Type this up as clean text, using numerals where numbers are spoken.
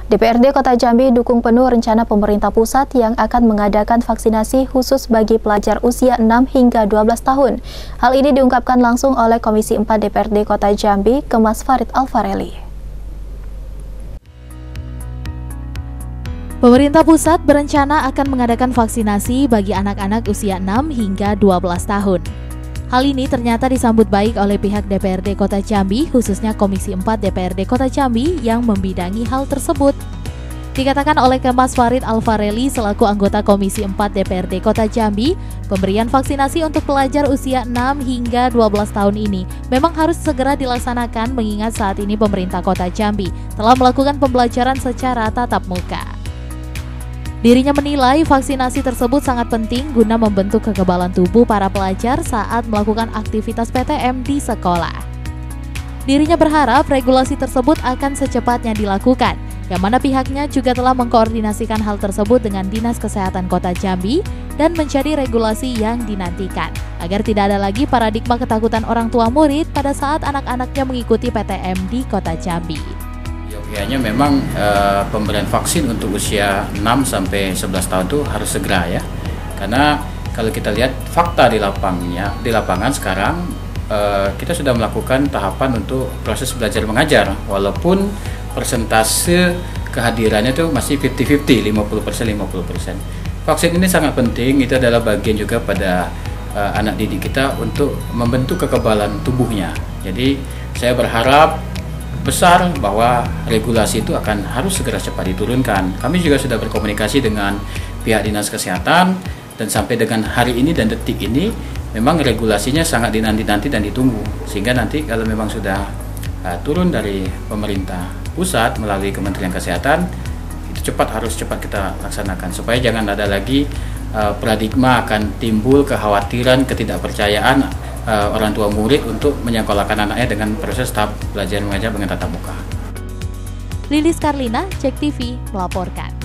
DPRD Kota Jambi dukung penuh rencana pemerintah pusat yang akan mengadakan vaksinasi khusus bagi pelajar usia 6 hingga 12 tahun. Hal ini diungkapkan langsung oleh Komisi 4 DPRD Kota Jambi, Kemas Farid Alfareli. Pemerintah pusat berencana akan mengadakan vaksinasi bagi anak-anak usia 6 hingga 12 tahun. Hal ini ternyata disambut baik oleh pihak DPRD Kota Jambi, khususnya Komisi 4 DPRD Kota Jambi yang membidangi hal tersebut. Dikatakan oleh Kemas Farid Alfareli selaku anggota Komisi 4 DPRD Kota Jambi, pemberian vaksinasi untuk pelajar usia 6 hingga 12 tahun ini memang harus segera dilaksanakan mengingat saat ini pemerintah Kota Jambi telah melakukan pembelajaran secara tatap muka. Dirinya menilai vaksinasi tersebut sangat penting guna membentuk kekebalan tubuh para pelajar saat melakukan aktivitas PTM di sekolah. Dirinya berharap regulasi tersebut akan secepatnya dilakukan, yang mana pihaknya juga telah mengkoordinasikan hal tersebut dengan Dinas Kesehatan Kota Jambi dan menjadi regulasi yang dinantikan, agar tidak ada lagi paradigma ketakutan orang tua murid pada saat anak-anaknya mengikuti PTM di Kota Jambi. Yogyanya memang pemberian vaksin untuk usia 6 sampai 11 tahun itu harus segera ya. Karena kalau kita lihat fakta di lapangan sekarang kita sudah melakukan tahapan untuk proses belajar mengajar walaupun persentase kehadirannya itu masih 50-50, 50%. Vaksin ini sangat penting, itu adalah bagian juga pada anak didik kita untuk membentuk kekebalan tubuhnya. Jadi saya berharap besar bahwa regulasi itu harus segera cepat diturunkan. Kami juga sudah berkomunikasi dengan pihak Dinas Kesehatan dan sampai dengan hari ini dan detik ini memang regulasinya sangat dinanti-nanti dan ditunggu. Sehingga nanti kalau memang sudah turun dari pemerintah pusat melalui Kementerian Kesehatan, itu harus cepat kita laksanakan supaya jangan ada lagi paradigma akan timbul kekhawatiran, ketidakpercayaan orang tua murid untuk menyekolahkan anaknya dengan proses tahap belajar mengajar dengan tatap muka. Lilis Karlina, Cek TV, melaporkan.